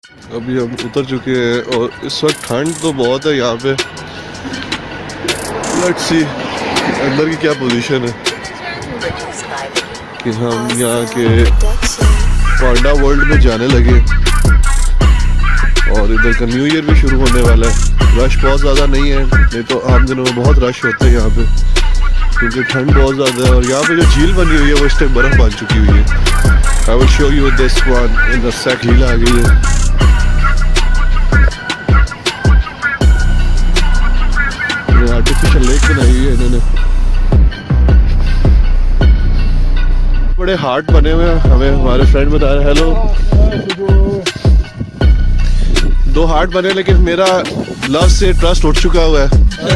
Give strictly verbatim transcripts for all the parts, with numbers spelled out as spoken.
अभी हम उतर चुके हैं और इस वक्त ठंड तो बहुत है यहाँ पे। लेट्स सी अंदर की क्या पोजीशन है कि हम यहाँ के पांडा वर्ल्ड में जाने लगे और इधर का न्यू ईयर भी शुरू होने वाला है। रश बहुत ज़्यादा नहीं है, नहीं तो आम दिनों में बहुत रश होते हैं यहाँ पे क्योंकि ठंड बहुत ज़्यादा है। और यहाँ पे जो झील बनी हुई है वो इस टाइम बर्फ़ बन चुकी हुई है। I will show you this one in the sec. झील आ गई है। आर्टिफिशियल लेक बनाई हुई है इन्होंने। बड़े हार्ट बने हुए हैं, हमें हमारे फ्रेंड बता रहे हैं। हेलो, दो हार्ट बने लेकिन मेरा लव से ट्रस्ट उठ चुका हुआ है।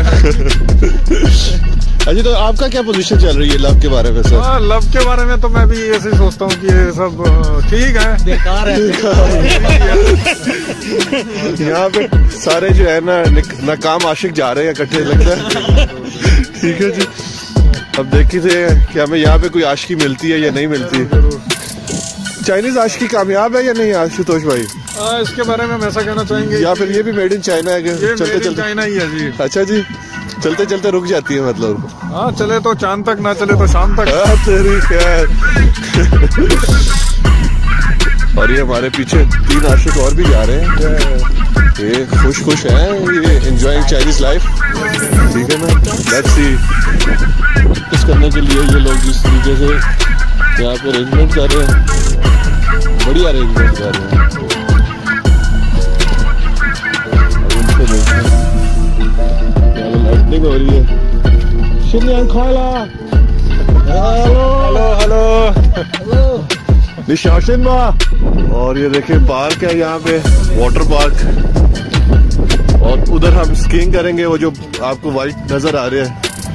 अजी तो आपका क्या पोजीशन चल रही है लव के बारे में सर? हाँ, लव के बारे में तो मैं भी ऐसे ही सोचता हूँ कि ये सब ठीक है, बेकार है। यहाँ पे सारे जो है ना नाकाम आशिक जा रहे हैं इकट्ठे, लगता है। ठीक है जी, अब देखते थे कि हमें यहाँ पे कोई आशिकी मिलती है या नहीं मिलती। चाइनीज आशिकी कामयाब है या नहीं आशुतोष भाई? आ, इसके बारे में हम ऐसा कहना चाहेंगे या फिर ये भी मेड इन चाइना है? ये चलते चलते चाइना ही है जी। अच्छा जी, चलते चलते रुक जाती है मतलब? हाँ, चले तो चांद तक, ना चले तो शाम तक। तेरी खैर। और ये हमारे पीछे तीन आशिक और भी जा रहे हैं, ये खुश खुश हैं, ये एंजॉयिंग चाइनीज लाइफ। ठीक है ना, लेट्स सी। प्रैक्टिस करने के लिए ये लोग जिस तरीके से यहाँ पे अरेंजमेंट कर रहे हैं, बढ़िया अरेंजमेंट कर रहे हैं। लाइटनिंग हो रही है। शिनयान खाला, हेलो हेलो हेलो, निशाशिन बा। और ये देखिए पार्क है यहाँ पे, वाटर पार्क। और उधर हम स्कीइंग करेंगे, वो जो आपको वाइट नजर आ रहे हैं।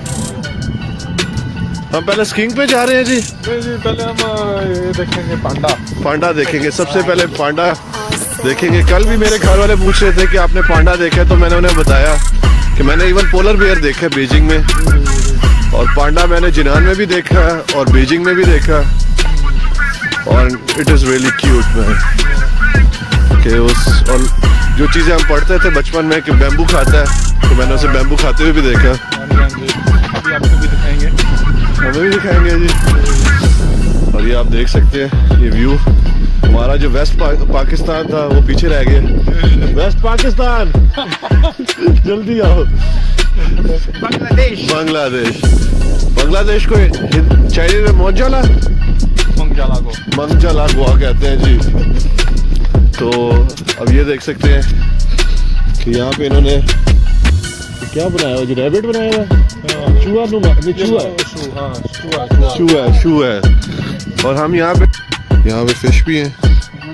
हम पहले स्कीइंग पे जा रहे हैं जी। जी पहले हम ये देखेंगे पांडा। पांडा देखेंगे सबसे पहले, पांडा देखेंगे। कल भी मेरे घर वाले पूछ रहे थे कि आपने पांडा देखा, तो मैंने उन्हें बताया कि मैंने इवन पोलर बियर देखा है बीजिंग में, और पांडा मैंने जिनान में भी देखा है और बीजिंग में भी देखा, और it is really cute man. कि उस और जो चीज़ें हम पढ़ते थे बचपन में कि बैम्बू खाता है, तो मैंने उसे बैम्बू खाते हुए भी देखा। अभी आपको भी दिखाएंगे, हमें भी दिखाएंगे जी। और ये आप देख सकते हैं ये व्यू। हमारा जो वेस्ट पा, पाकिस्तान था वो पीछे रह गया। वेस्ट पाकिस्तान जल्दी आओ। बांग्लादेश बांग्लादेश बांग्लादेश को चाइनीज में मोंजाला मंगजाला को मंगजाला गोवा कहते हैं जी। तो अब ये देख सकते हैं कि यहाँ पे इन्होंने क्या बनाया हुआ जी? रैबिट बनाया हुआ, चूहा नुमा, चूहा चूहा चूहा है। और हम यहाँ पे यहाँ पे फिश भी हैं,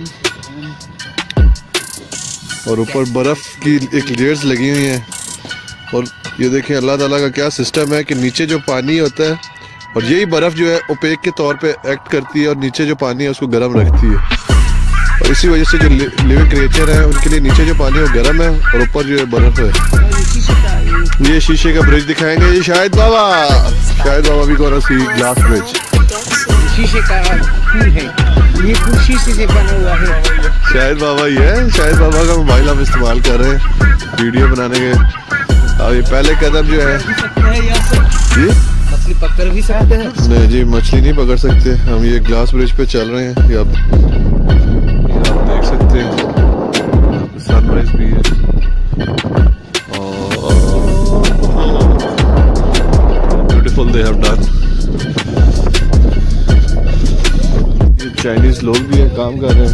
और ऊपर बर्फ की एक लेयर्स लगी हुई हैं। और ये देखें अल्लाह ताला का क्या सिस्टम है कि नीचे जो पानी होता है, और यही बर्फ जो है ओपेक के तौर पे एक्ट करती है, और नीचे जो पानी है उसको गर्म रखती है। और इसी वजह से जो लिविंग क्रिएचर है उनके लिए नीचे जो पानी है वो गर्म है और ऊपर जो है बर्फ है। ये शीशे का ब्रिज दिखाएंगे ये शायद बाबा, शायद बाबा भी को सी ग्लास ब्रिज। शीशे का पुल है, ये पुल शीशे से बना हुआ है। शायद बाबा ये है, शायद बाबा का मोबाइल हम इस्तेमाल कर रहे हैं वीडियो बनाने के। अब ये पहले कदम जो है जी, मछली पकड़ भी सकते हैं। नहीं जी, मछली नहीं पकड़ सकते हम। ये ग्लास ब्रिज पे चल रहे हैं, ये आप, ये आप देख सकते हैं सनराइज भी है। Beautiful they have done. ये चाइनीज लोग भी है, काम कर रहे हैं।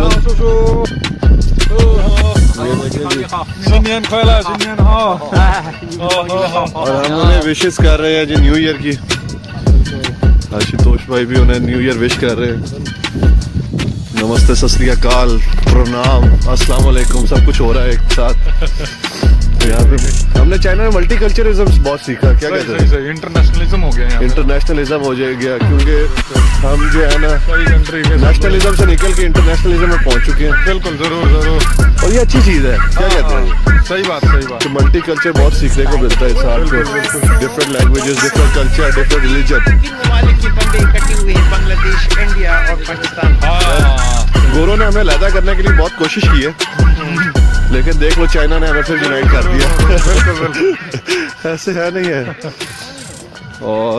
और हम उन्हें विशेष कर रहे हैं जी न्यू ईयर की। आशुतोष भाई भी उन्हें न्यू ईयर विश कर रहे हैं। नमस्ते, सत श्री अकाल, प्रणाम, अस्सलाम वालेकुम, सब कुछ हो रहा है एक साथ। यहाँ पे हमने चाइना में मल्टीकल्चरिज्म बहुत सीखा। क्या कहते हैं? इंटरनेशनलिज्म हो गया, इंटरनेशनलिज्म हो जाएगा क्योंकि हम जो है ना नेशनलिज्म से निकल के इंटरनेशनलिज्म में पहुंच चुके हैं। बिल्कुल, जरूर जरूर, और ये अच्छी चीज है। क्या कहते हैं? सही बात, सही बात। तो मल्टी कल्चर बहुत सीखने को मिलता है इंसान को। Different languages, different culture, different religion. ममालिक के बंदे इकट्ठे हुए हैं, बांग्लादेश, इंडिया और पाकिस्तान। गोरों ने हमें लैदा करने के लिए बहुत कोशिश की है, लेकिन देख लो चाइना ने हमें फिर यूनाइट कर दिया। ऐसे है नहीं है। और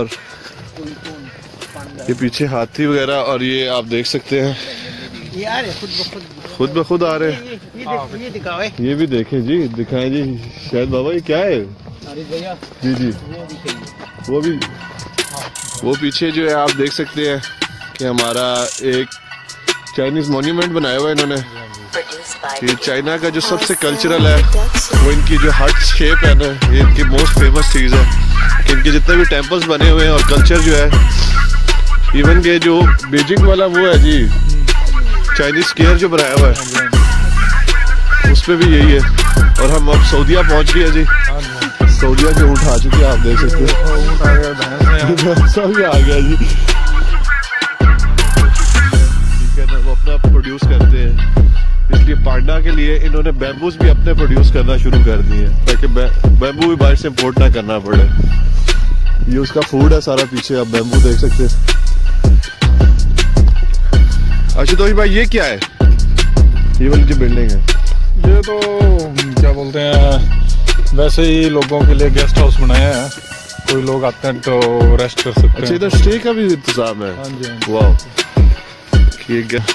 ये पीछे हाथी वगैरह, और ये आप देख सकते हैं खुद ब खुद आ रहे हैं। ये दिखाओ, ये भी देखें जी, दिखाएं जी शायद बाबा। ये क्या है? जी जी वो भी, वो पीछे जो है आप देख सकते हैं कि हमारा एक चाइनीज मॉन्यूमेंट बनाया हुआ है इन्होंने। ये चाइना का जो सबसे कल्चरल है वो इनकी जो हार्ट शेप है ना, ये इनकी मोस्ट फेमस चीज़ है कि इनके जितने भी टेम्पल्स बने हुए हैं और कल्चर जो है, इवन के जो बीजिंग वाला वो है जी चाइनीज स्क्वायर जो बनाया हुआ है, उसमें भी यही है। और हम अब सऊदीया पहुंच गए जी। सऊदीया के ऊँट आ चुके हैं, आप देख सकते हैं। सब आ गया जी। ठीक है ना, वो अपना प्रोड्यूस करते हैं, इसलिए पांडा के लिए इन्होंने बैम्बूज भी अपने प्रोड्यूस करना शुरू कर दिए ताकि बैम्बू भी बाहर से इम्पोर्ट ना करना पड़े। ये उसका फूड है सारा, पीछे आप बैम्बू देख सकते हैं। आशुतोष भाई ये क्या है? ये वाली जो बिल्डिंग है, ये तो क्या बोलते हैं, वैसे ही लोगों के लिए गेस्ट हाउस बनाया है। कोई लोग आते हैं तो रेस्ट कर सकते हैं। अच्छा, इधर स्टे का भी इंतजाम है? हाँ जी। वाह, ठीक है।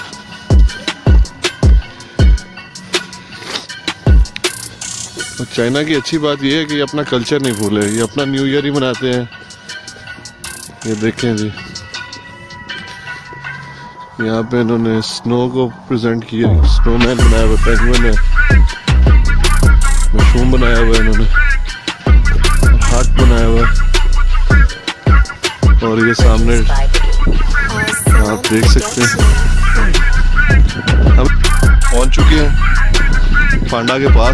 चाइना की अच्छी बात यह है कि ये अपना कल्चर नहीं भूले, ये अपना न्यू ईयर ही मनाते हैं। ये देखें जी, यहाँ पे इन्होंने स्नो को प्रेजेंट किया, स्नोमैन बनाया हुआ, पेंगुइन है, मशरूम बनाया हुआ है इन्होंने, हार्ट बनाया हुआ है। और ये सामने आप देख सकते हैं हम पहुंच चुके हैं पांडा के पास।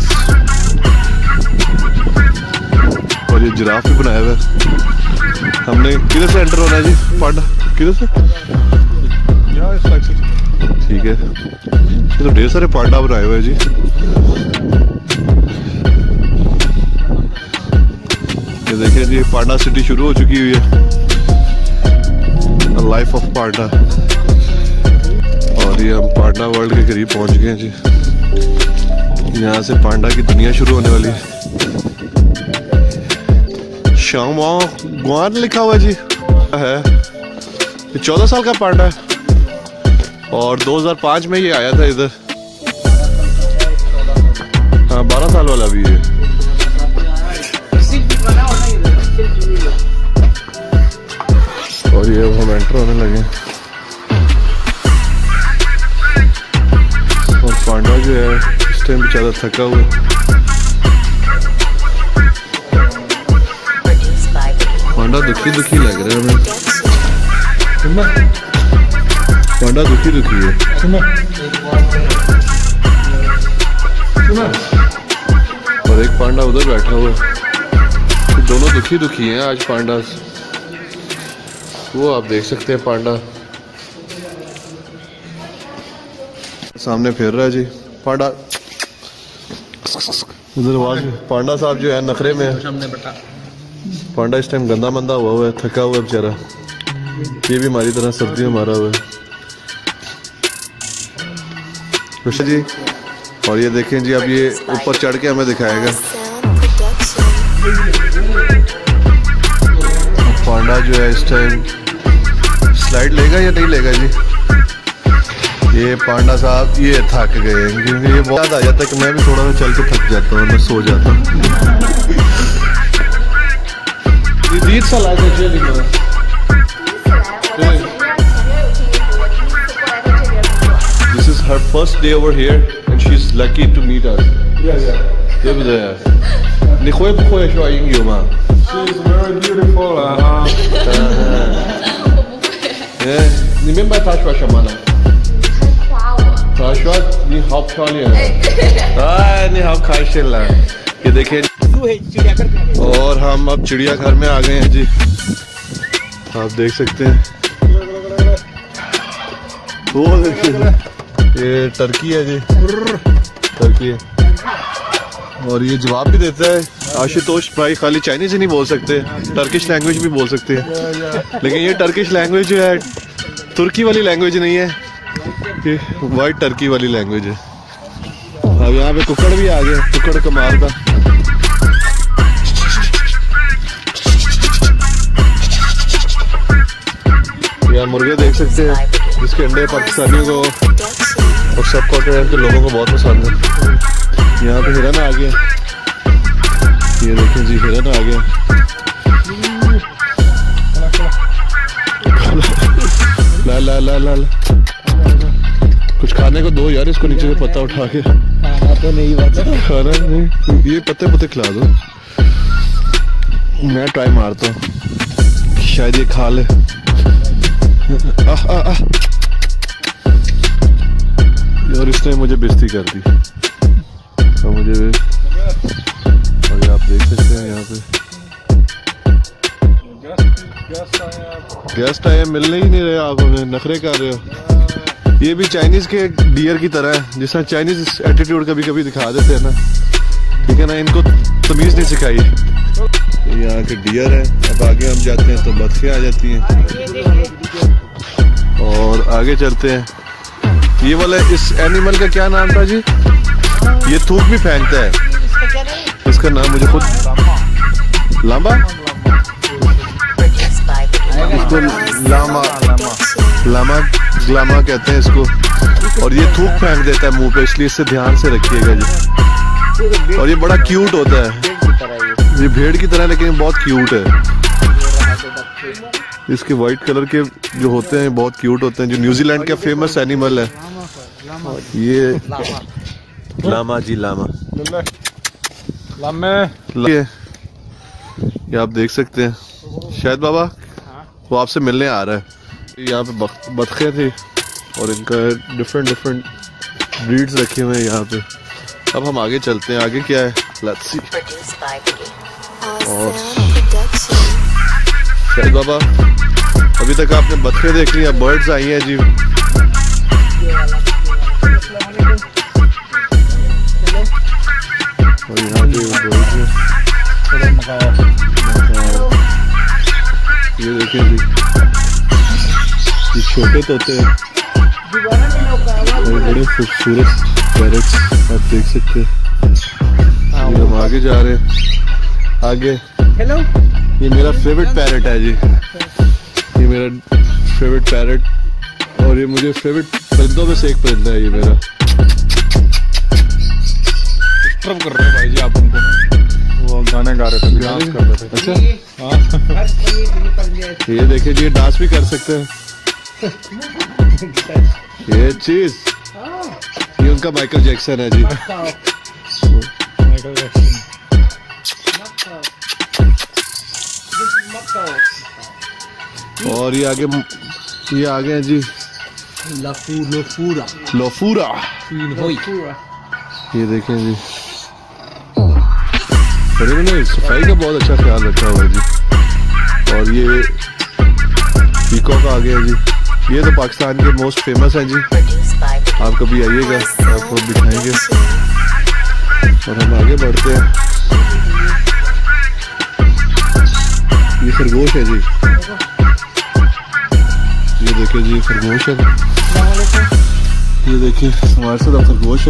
और ये जिराफ भी बनाया हुआ है। हमने किधर से एंटर होना है जी? पांडा किधर से? ठीक है, ये तो ढेर सारे पांडा बनाए हुए हैं जी। ये देखिए जी, पांडा सिटी शुरू हो चुकी हुई है, लाइफ ऑफ पांडा। और ये हम पांडा वर्ल्ड के करीब पहुंच गए हैं जी। यहाँ से पांडा की दुनिया शुरू होने वाली है। शाओ गुआन लिखा हुआ जी है। ये चौदह साल का पांडा है और दो हज़ार पाँच में ये आया था इधर। हाँ, बारह साल वाला भी है। और ये हम एंटर होने लगे और पांडा जो है इस टाइम बेचारा थका हुआ है। पांडा दुखी दुखी लग रहा है हमें। पांडा दुखी दुखी है। और एक पांडा उधर बैठा हुआ है। दोनों दुखी दुखी हैं आज पांडा। वो आप देख सकते हैं पांडा सामने फिर रहा है जी। पांडा उधर आवाज। पांडा साहब जो है नखरे में है। पांडा इस टाइम गंदा मंदा हुआ हुआ है, थका हुआ है बेचारा। ये भी हमारी तरह सर्दी में मारा हुआ है जी। और ये देखें जी, अब ये ऊपर चढ़ के हमें दिखाएगा। पांडा जो है इस टाइम स्लाइड लेगा या नहीं लेगा जी? ये पांडा साहब ये थक गए क्योंकि ये बहुत आ जाता है कि मैं भी थोड़ा सा चल के थक जाता हूँ, मैं सो जाता हूँ। This is her first day over here and she's lucky to meet us. Yeah, yeah. 对不对？你会不会说英语吗？ She's very beautiful. Uh, 哎，你明白他说什么呢？他说你好漂亮。哎，你好开心了。ये देखिए और हम अब चिड़ियाघर में आ गए हैं जी। आप देख सकते हैं वो देखिए ये टर्की है जी, टर्की है। और ये जवाब भी देता है। आशुतोष भाई खाली चाइनीज ही नहीं बोल सकते, टर्किश लैंग्वेज भी बोल सकते हैं। लेकिन ये टर्किश लैंग्वेज जो है तुर्की वाली लैंग्वेज नहीं है, ये वाइट टर्की वाली लैंग्वेज है। अब यहाँ पे कुकड़ भी आ गया, कुकड़ कमाल का। यहाँ मुर्गे देख सकते हैं जिसके अंडे पाकिस्तानियों को और सब कॉन्टिनेंट के लोगों को बहुत पसंद है। यहाँ पे हिरन आ गया, ये देखें जी हिरन आ गया। ला ला ला ला ला कुछ खाने को दो यार इसको, नीचे से पत्ता उठा के। खाना तो नहीं बचा, खाना नहीं, ये पत्ते पत्ते खिला दो, मैं ट्राई मारता हूँ शायद ये खा ले। आह आह आह और इसने मुझे बेइज्जती कर दी तो मुझे। और ये आप देख सकते हैं यहाँ पे गेस्ट आए, मिलने ही नहीं रहे, आप हमें नखरे कर रहे हो। ये भी चाइनीज के डियर की तरह है, जिस तरह चाइनीज एटीट्यूड कभी कभी दिखा देते हैं ना, ठीक है ना, इनको तमीज नहीं सिखाई। यहाँ के डियर है। अब आगे हम जाते हैं तो बतखें आ जाती हैं और आगे चलते हैं। ये वाला इस एनिमल का क्या नाम था जी? ये थूक भी फेंकता है, इसका नाम मुझे खुद लामा, इसको लामा लामा लामा कहते हैं इसको। और ये थूक फेंक देता है मुंह पे, इसलिए इससे ध्यान से रखिएगा जी। और ये बड़ा क्यूट होता है, ये भेड़ की तरह लेकिन बहुत क्यूट है। इसके वाइट कलर के जो होते हैं बहुत क्यूट होते हैं, जो न्यूजीलैंड का फेमस एनिमल है ये लामा जी, लामा लामे। ये आप देख सकते हैं शायद बाबा वो आपसे मिलने आ रहा है। यहाँ पे बतखें थी और इनका डिफरेंट डिफरेंट ब्रीड्स रखे हुए हैं यहाँ पे। अब हम आगे चलते हैं, आगे क्या है लेट्स सी। और शायद बाबा अभी तक आपने बतखें देख ली, अब बर्ड्स आई हैं जी। और यहाँ पे बर्ड्स हैं, ये देखें जी, ये छोटे तोते हैं और बड़े खूबसूरत पैरट्स आप देख सकते हैं। ये हम आगे जा रहे हैं, आगे हेलो, ये मेरा फेवरेट पैरट है जी, ये मेरा फेवरेट पैरट और ये मुझे फेवरेट परिंदों में से एक परिंदा है ये मेरा। डिस्टर्ब कर रहे हैं भाई जी आप उनको, वो गाने गा रहे थे, डांस कर रहे थे। अच्छा हाँ ये देखिए जी, ये डांस भी कर सकते हैं। ये चीज ये उनका माइकल जैक्सन है जी। Michael Jackson. और ये आगे ये आगे हैं जी लोफूरा लोफूरा, ये देखें जी, पर इन्होंने सफाई का बहुत अच्छा ख्याल रखा हुआ है जी। और ये पीकॉक आ गया जी, ये तो पाकिस्तान के मोस्ट फेमस हैं जी, आप कभी आइएगा आपको दिखाएंगे। और हम आगे बढ़ते हैं, ये खरगोश है जी, ये देखिए जी खरगोश है, ये देखिए हमारे साथ खरगोश है,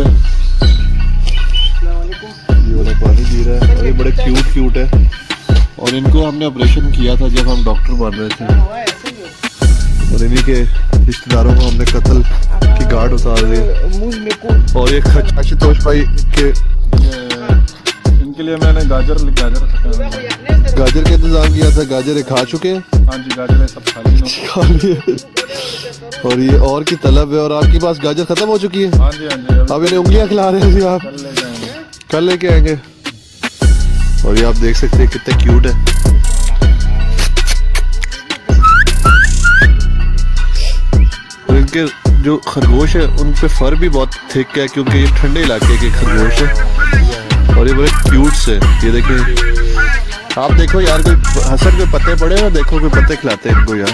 ये वाला पानी पी रहा है और ये बड़े क्यूट क्यूट है। और इनको हमने ऑपरेशन किया था जब हम डॉक्टर बन रहे थे, और इन्हीं के रिश्तेदारों को हमने कत्ल की गार्ड उतार दी। और एक आशुतोष भाई के इनके लिए मैंने गाजर गाजर गाजर का इंतजाम किया था, गाजर खा चुके हैं। हाँ जी गाजर सब खा ली खा लिए। और ये और की तलब है, और आपके पास गाजर खत्म हो चुकी है। हाँ जी हाँ जी, अब इन्हें उंगलियां खिला रहे हैं जी आप, कल लेके आएंगे। और ये आप देख सकते हैं कितने क्यूट है। और इनके जो खरगोश है उन पे फर भी बहुत थिक है, क्योंकि ये ठंडे इलाके के खरगोश है और ये बड़े क्यूट से। ये देखिए आप देखो यार, कोई हसन पे पत्ते पड़े और देखो कोई पत्ते खिलाते हैं इनको यार।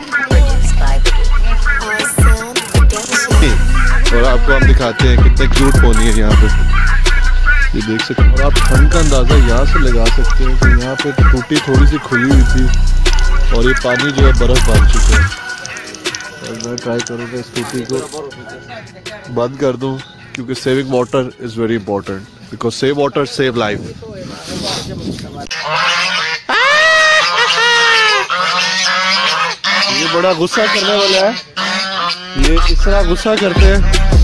और आपको हम दिखाते हैं कितने क्यूट पोनी है यहाँ पे, ये देख सकते हैं। और आप ठंड का अंदाज़ा यहाँ से लगा सकते हैं कि यहाँ पे टूटी थोड़ी सी खुली हुई थी और ये पानी जो है बर्फ़ बन चुका है। और मैं ट्राई करूँगा स्कूटी को बंद कर दूँ, क्योंकि saving water is very important, because save water save life. ये बड़ा गुस्सा करने वाला है, ये इस तरह गुस्सा करते हैं।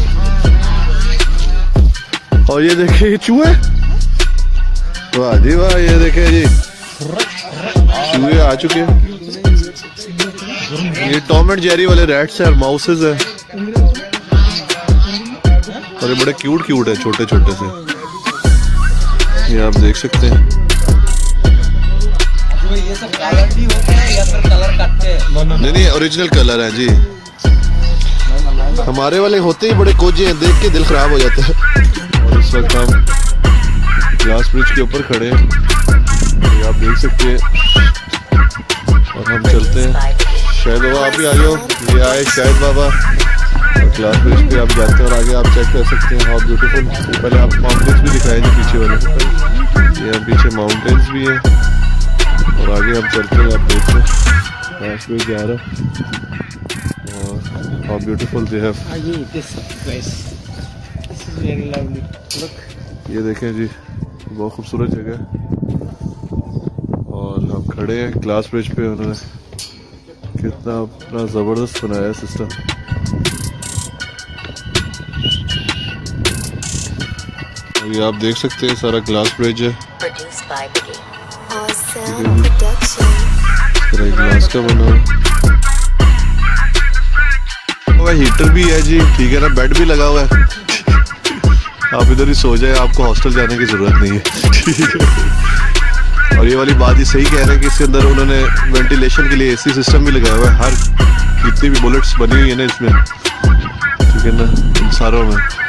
और ये देखिए ये चूहे, वाह जी वाह, ये देखे जी चूहे आ चुके हैं। ये टॉम एंड जेरी वाले रैट्स हैं और माउसेस हैं, और ये बड़े क्यूट क्यूट है, छोटे छोटे से, ये आप देख सकते हैं। ये सब कलर भी होते हैं या फिर कलर करते हैं? नहीं नहीं, ओरिजिनल कलर है जी। हमारे वाले होते ही बड़े कोजे हैं, देख के दिल खराब हो जाता है। और इस वक्त हम ग्लास ब्रिज के ऊपर खड़े हैं, ये आप देख सकते हैं, और हम चलते हैं। शायद बाबा आप भी आ जाओ, ये आए शायद बाबा, और ग्लास ब्रिज पे आप जाते हैं और आगे आप चेक कर सकते हैं हाउ ब्यूटीफुल। पहले आप माउंटेन्स भी दिखाए थे पीछे वाले, ये पीछे माउंटेन्स भी है, और आगे हम चलते हैं, आप देखते हैं ग्लास ब्रिज जा रहा है। और हाउ ब्यूटीफुल दे हैव। ये देखें जी, बहुत खूबसूरत जगह है, और हम खड़े हैं ग्लास ब्रिज पे। उन्होंने कितना अपना ज़बरदस्त बनाया है सिस्टम। अभी आप देख सकते हैं सारा ग्लास ब्रिज है, ग्लास का बना हुआ, हीटर भी है जी, ठीक है ना, बेड भी लगा हुआ है। आप इधर ही सो जाए, आपको हॉस्टल जाने की जरूरत नहीं है, ठीक है। और ये वाली बात ही सही कह रहे हैं कि इसके अंदर उन्होंने वेंटिलेशन के लिए एसी सिस्टम भी लगाया हुआ है, हर जितनी भी बुलेट्स बनी हुई है ना इसमें, ठीक है ना, इन सारों में।